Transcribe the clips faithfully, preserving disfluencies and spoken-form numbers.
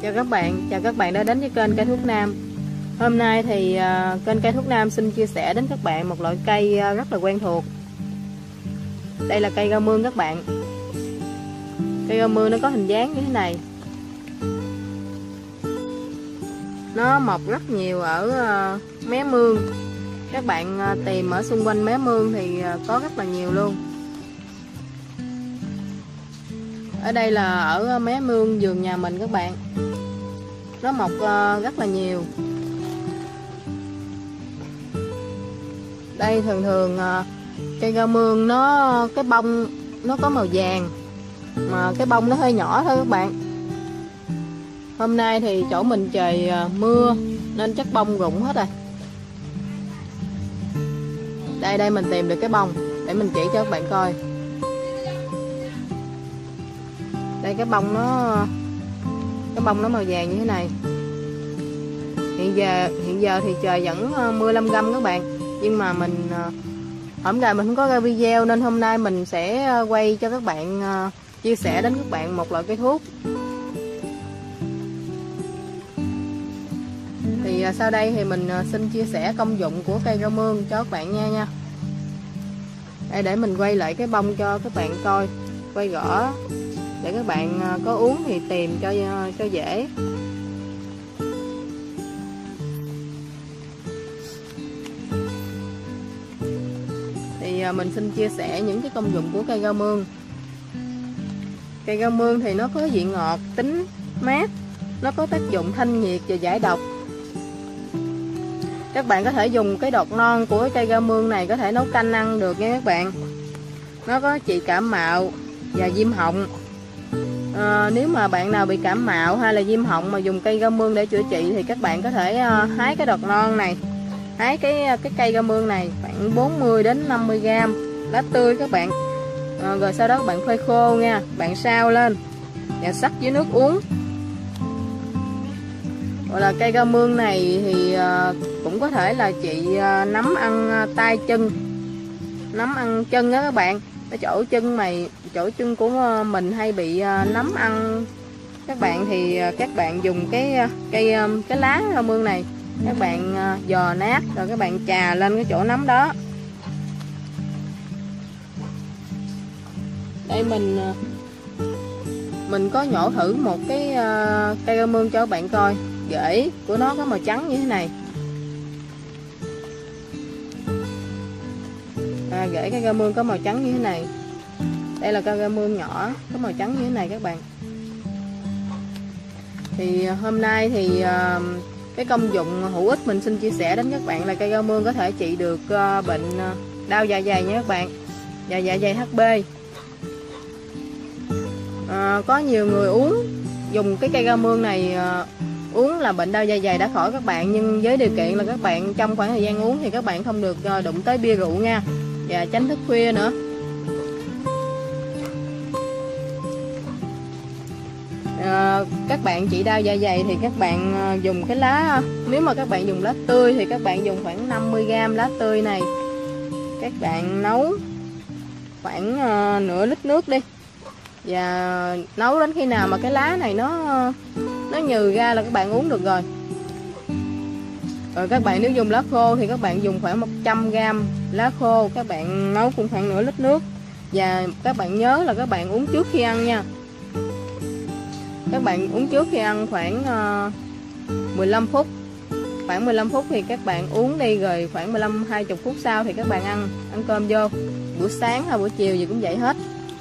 Chào các bạn, chào các bạn đã đến với kênh Cây Thuốc Nam. Hôm nay thì uh, kênh Cây Thuốc Nam xin chia sẻ đến các bạn một loại cây uh, rất là quen thuộc. Đây là cây rau mương các bạn. Cây rau mương nó có hình dáng như thế này. Nó mọc rất nhiều ở uh, mé mương. Các bạn uh, tìm ở xung quanh mé mương thì uh, có rất là nhiều luôn. Ở đây là ở mé mương vườn nhà mình các bạn. Nó mọc uh, rất là nhiều. Đây thường thường uh, cây rau mương nó cái bông nó có màu vàng, mà cái bông nó hơi nhỏ thôi các bạn. Hôm nay thì chỗ mình trời uh, mưa nên chắc bông rụng hết rồi. Đây đây mình tìm được cái bông để mình chỉ cho các bạn coi. Đây cái bông nó cái bông nó màu vàng như thế này. Hiện giờ hiện giờ thì trời vẫn mưa lâm râm các bạn, nhưng mà mình hôm nay mình không có ra video nên hôm nay mình sẽ quay cho các bạn, chia sẻ đến các bạn một loại cây thuốc. Thì sau đây thì mình xin chia sẻ công dụng của cây rau mương cho các bạn nha nha. Đây, để mình quay lại cái bông cho các bạn coi, quay rõ để các bạn có uống thì tìm cho cho dễ. Thì mình xin chia sẻ những cái công dụng của cây rau mương. Cây rau mương thì nó có vị ngọt, tính mát, nó có tác dụng thanh nhiệt và giải độc. Các bạn có thể dùng cái đọt non của cây rau mương này có thể nấu canh ăn được nha các bạn. Nó có trị cảm mạo và viêm họng. À, nếu mà bạn nào bị cảm mạo hay là viêm họng mà dùng cây rau mương để chữa trị thì các bạn có thể uh, hái cái đọt non này, hái cái cái cây rau mương này khoảng bốn mươi đến năm mươi gram lá tươi các bạn. À, rồi sau đó các bạn phơi khô nha, bạn sao lên và sắc với nước uống. Gọi là cây rau mương này thì uh, cũng có thể là trị uh, nấm ăn uh, tay chân, nấm ăn chân đó các bạn. Cái chỗ chân mày, chỗ chân của mình hay bị nấm ăn các bạn, thì các bạn dùng cái cây cái lá rau mương này, các bạn giò nát rồi các bạn chà lên cái chỗ nấm đó. Đây mình mình có nhổ thử một cái cây rau mương cho các bạn coi. Rễ của nó có màu trắng như thế này. À, rễ cây rau mương có màu trắng như thế này. Đây là cây rau mương nhỏ có màu trắng như thế này các bạn. Thì hôm nay thì uh, cái công dụng hữu ích mình xin chia sẻ đến các bạn là cây rau mương có thể trị được uh, bệnh uh, đau dạ dày nha các bạn, và dạ dày hát bê. Uh, có nhiều người uống dùng cái cây rau mương này uh, uống là bệnh đau dạ dày đã khỏi các bạn, nhưng với điều kiện là các bạn trong khoảng thời gian uống thì các bạn không được uh, đụng tới bia rượu nha, và tránh thức khuya nữa. À, các bạn trị đau dạ dày thì các bạn dùng cái lá, nếu mà các bạn dùng lá tươi thì các bạn dùng khoảng năm mươi gram lá tươi này. Các bạn nấu khoảng uh, nửa lít nước đi, và nấu đến khi nào mà cái lá này nó nó nhừ ra là các bạn uống được rồi. Rồi các bạn nếu dùng lá khô thì các bạn dùng khoảng một trăm gram lá khô, các bạn nấu cũng khoảng nửa lít nước, và các bạn nhớ là các bạn uống trước khi ăn nha. Các bạn uống trước khi ăn khoảng uh, mười lăm phút, khoảng mười lăm phút thì các bạn uống đi, rồi khoảng mười lăm hai mươi phút sau thì các bạn ăn ăn cơm vô. Buổi sáng hay buổi chiều gì cũng vậy hết.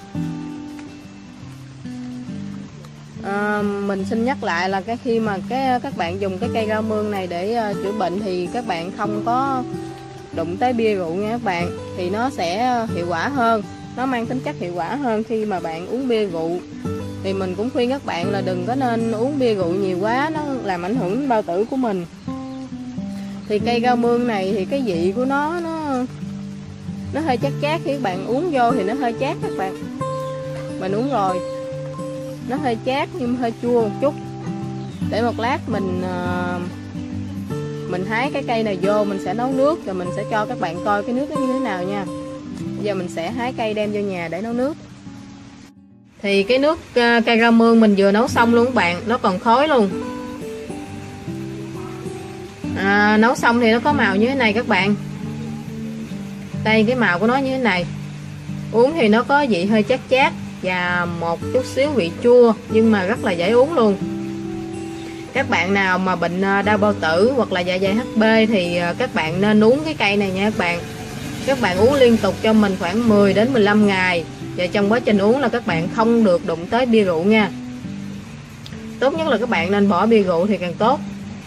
À, mình xin nhắc lại là cái khi mà cái các bạn dùng cái cây rau mương này để uh, chữa bệnh thì các bạn không có đụng tới bia rượu nha các bạn, thì nó sẽ hiệu quả hơn, nó mang tính chất hiệu quả hơn khi mà bạn uống bia rượu. Thì mình cũng khuyên các bạn là đừng có nên uống bia rượu nhiều quá, nó làm ảnh hưởng đến bao tử của mình. Thì cây rau mương này thì cái vị của nó nó nó hơi chát chát, khi các bạn uống vô thì nó hơi chát các bạn. Mình uống rồi nó hơi chát nhưng hơi chua một chút. Để một lát mình mình hái cái cây này vô, mình sẽ nấu nước rồi mình sẽ cho các bạn coi cái nước nó như thế nào nha. Bây giờ mình sẽ hái cây đem vô nhà để nấu nước. Thì cái nước uh, cay rau mương mình vừa nấu xong luôn các bạn, nó còn khói luôn. À, nấu xong thì nó có màu như thế này các bạn. Đây cái màu của nó như thế này. Uống thì nó có vị hơi chát chát và một chút xíu vị chua, nhưng mà rất là dễ uống luôn. Các bạn nào mà bệnh đau bao tử hoặc là dạ dày hát bê thì các bạn nên uống cái cây này nha các bạn. Các bạn uống liên tục cho mình khoảng mười đến mười lăm ngày. Và trong quá trình uống là các bạn không được đụng tới bia rượu nha. Tốt nhất là các bạn nên bỏ bia rượu thì càng tốt.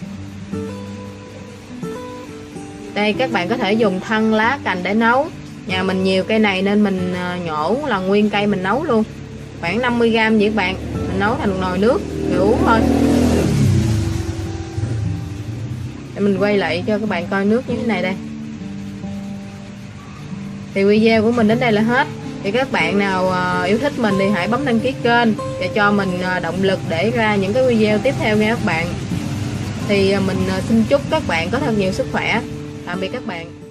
Đây các bạn có thể dùng thân, lá, cành để nấu. Nhà mình nhiều cây này nên mình nhổ là nguyên cây mình nấu luôn. Khoảng năm mươi gam vậy các bạn. Mình nấu thành một nồi nước rồi uống thôi. Để mình quay lại cho các bạn coi nước như thế này đây. Thì video của mình đến đây là hết. Thì các bạn nào yêu thích mình thì hãy bấm đăng ký kênh và cho mình động lực để ra những cái video tiếp theo nha các bạn. Thì mình xin chúc các bạn có thật nhiều sức khỏe. Tạm biệt các bạn.